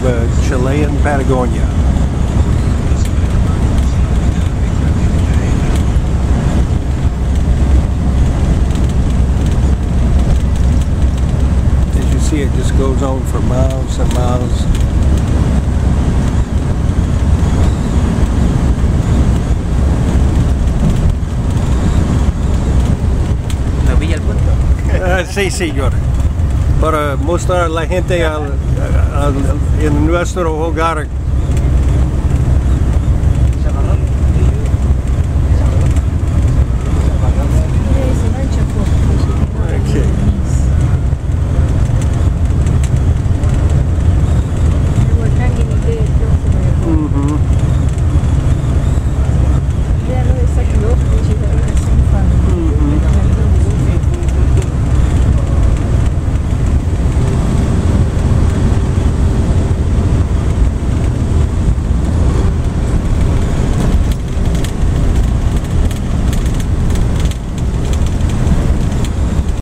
Chilean Patagonia. As you see, it just goes on for miles and miles. Sí, señor. Para mostrar a la gente en nuestro hogar